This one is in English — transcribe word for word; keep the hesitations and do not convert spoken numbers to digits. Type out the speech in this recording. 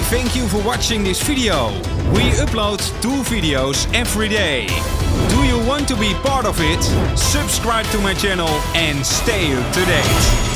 thank you for watching this video. We upload two videos every day. Do you want to be part of it? Subscribe to my channel and stay up to date.